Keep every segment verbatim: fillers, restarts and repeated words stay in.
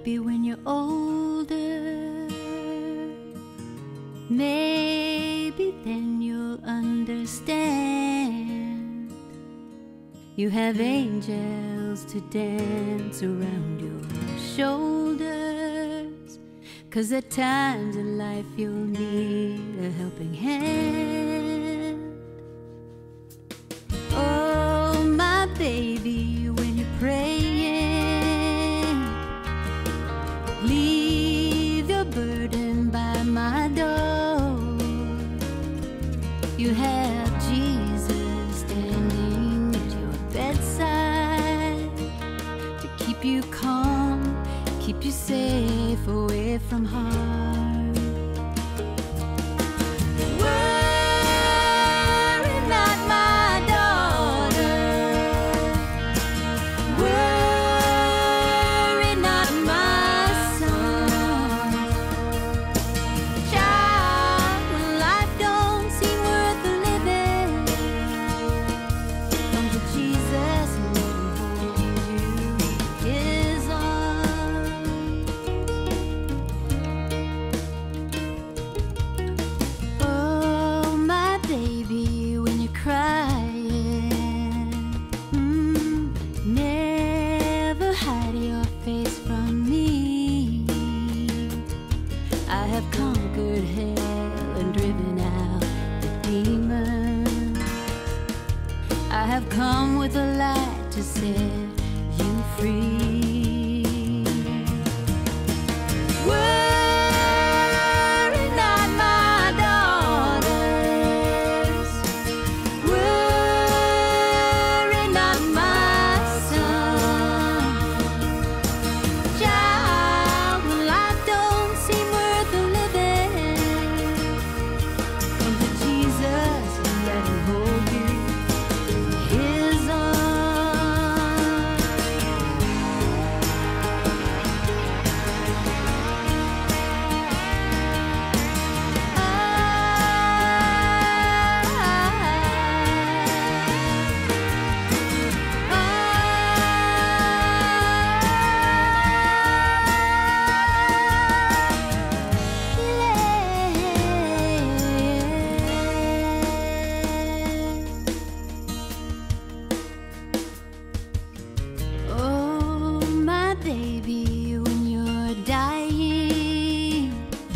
baby, when you're older, maybe then you'll understand. You have angels to dance around your shoulders, 'cause at times in life you'll need a helping hand. Oh, my baby, when you're praying, leave your burden by my door. You have Jesus standing at your bedside to keep you calm, keep you safe away from harm. Worry not, my daughter. Worry not, my son. Child, when life don't seem worth living, come to Jesus and let him hold you in his arms. Oh, my baby, when you're crying, mm, never hide your face from me. I have conquered hell and driven out the demons. I have come with a light to set you free. Worry not, my daughters. Worry not, my son. Child, when life don't seem worth living, come to Jesus and let him hold you in his arms. Oh, my baby, when you're dying,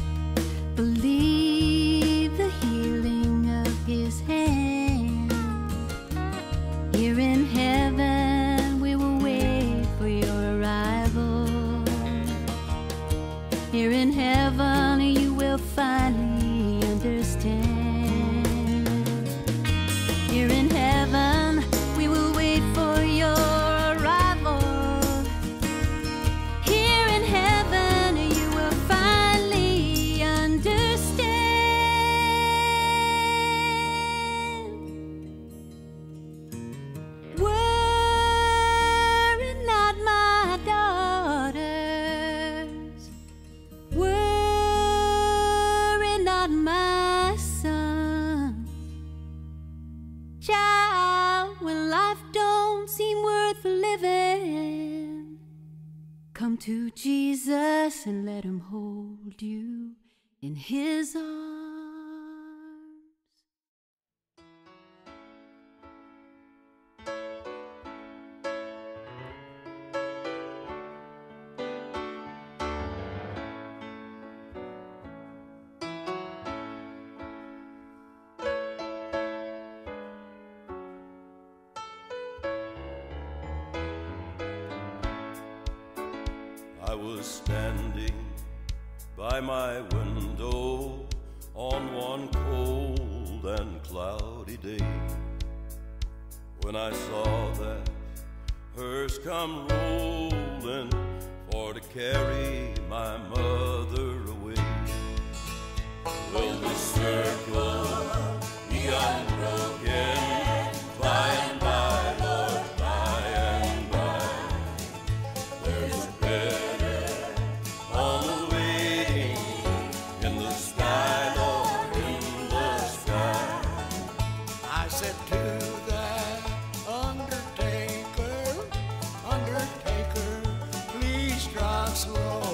believe the healing of his hand. Here in heaven we will wait for your arrival. Here in heaven you will finally understand. Here in heaven we will wait for your arrival. Here in heaven you will finally understand. Worry not, my daughters. Worry not, my son. Child, when life don't seem worth living, come to Jesus and let him hold you in his arms. I was standing by my window on one cold and cloudy day, when I saw that hearse come rolling for to carry my mother away. Will the circle be unbroken by and by, Lord, by and by? There's a better home awaiting in the sky, Lord, in the sky. I said to that undertaker, undertaker, please drive slow.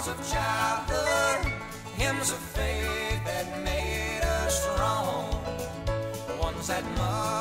songs of childhood, hymns of faith that made us strong, the ones that mother